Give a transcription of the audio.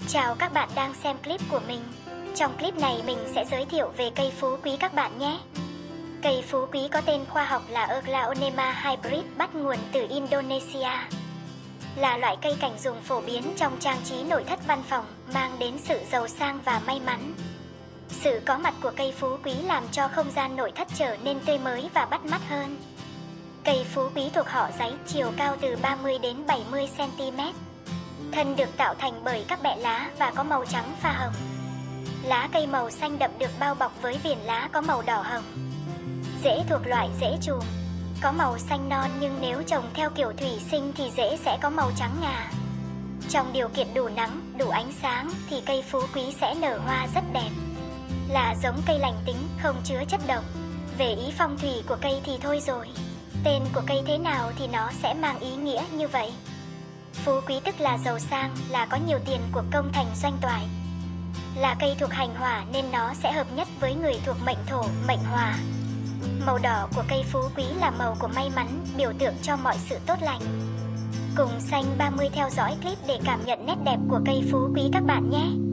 Chào các bạn đang xem clip của mình. Trong clip này mình sẽ giới thiệu về cây phú quý các bạn nhé. Cây phú quý có tên khoa học là Aglaonema hybrid, bắt nguồn từ Indonesia. Là loại cây cảnh dùng phổ biến trong trang trí nội thất văn phòng, mang đến sự giàu sang và may mắn. Sự có mặt của cây phú quý làm cho không gian nội thất trở nên tươi mới và bắt mắt hơn. Cây phú quý thuộc họ giấy, chiều cao từ 30 đến 70 cm. Thân được tạo thành bởi các bẹ lá và có màu trắng pha hồng. Lá cây màu xanh đậm được bao bọc với viền lá có màu đỏ hồng. Rễ thuộc loại rễ chùm, có màu xanh non, nhưng nếu trồng theo kiểu thủy sinh thì rễ sẽ có màu trắng ngà. Trong điều kiện đủ nắng, đủ ánh sáng thì cây phú quý sẽ nở hoa rất đẹp. Là giống cây lành tính, không chứa chất độc. Về ý phong thủy của cây thì thôi rồi. Tên của cây thế nào thì nó sẽ mang ý nghĩa như vậy. Phú quý tức là giàu sang, là có nhiều tiền của công thành doanh toại. Là cây thuộc hành hỏa nên nó sẽ hợp nhất với người thuộc mệnh thổ, mệnh hỏa. Màu đỏ của cây phú quý là màu của may mắn, biểu tượng cho mọi sự tốt lành. Cùng Xanh 30 theo dõi clip để cảm nhận nét đẹp của cây phú quý các bạn nhé.